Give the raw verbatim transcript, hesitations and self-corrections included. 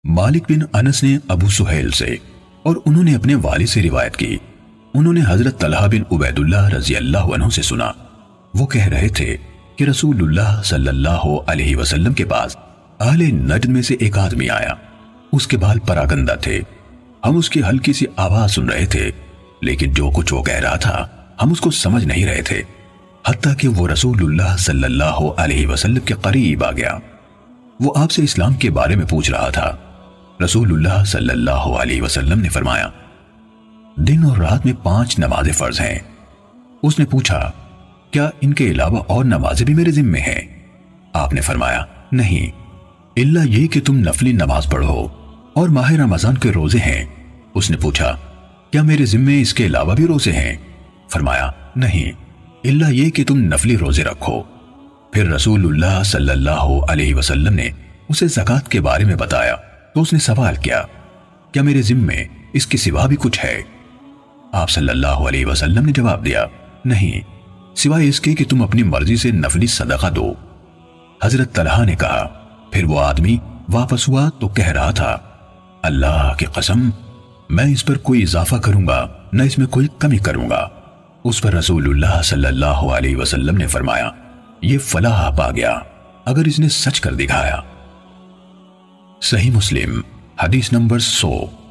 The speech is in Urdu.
مالک بن انس نے ابو سہیل سے اور انہوں نے اپنے والد سے روایت کی، انہوں نے حضرت طلحہ بن عبید اللہ رضی اللہ عنہ سے سنا، وہ کہہ رہے تھے کہ رسول اللہ صلی اللہ علیہ وسلم کے پاس اہل نجد میں سے ایک آدمی آیا، اس کے بال پراگندہ تھے، ہم اس کی ہلکی سی آواز سن رہے تھے، لیکن جو کچھ وہ کہہ رہا تھا ہم اس کو سمجھ نہیں رہے تھے، حتیٰ کہ وہ رسول اللہ صلی اللہ علیہ وسلم کے قریب آ گیا۔ وہ آپ سے اسلام کے بارے میں پوچھ رہا تھا۔ رسول اللہ صلی اللہ علیہ وسلم نے فرمایا، دن اور رات میں پانچ نمازیں فرض ہیں۔ اس نے پوچھا، کیا ان کے علاوہ اور نمازیں بھی میرے ذمے ہیں؟ آپ نے فرمایا، نہیں، الا یہ کہ تم نفلی نماز پڑھو اور ماہ رمضان کے روزے ہیں۔ اس نے پوچھا، کیا میرے ذمے اس کے علاوہ بھی روزے ہیں؟ فرمایا، نہیں، الا یہ کہ تم نفلی روزے رکھو۔ پھر رسول اللہ صلی اللہ علیہ وسلم نے اسے زکوٰۃ کے بارے میں بتایا تو اس نے سوال کیا، کیا میرے ذمے اس کے سوا بھی کچھ ہے؟ آپ صلی اللہ علیہ وسلم نے جواب دیا، نہیں، سوائے اس کے کہ تم اپنی مرضی سے نفلی صدقہ دو۔ حضرت طلحہ نے کہا، پھر وہ آدمی واپس ہوا تو کہہ رہا تھا، اللہ کی قسم، میں اس پر کوئی اضافہ کروں گا نہ اس میں کوئی کمی کروں گا۔ اس پر رسول اللہ صلی اللہ علیہ وسلم نے فرمایا، یہ فلاح پا گیا اگر اس نے سچ کر دکھایا۔ صحیح مسلم حدیث نمبر سو۔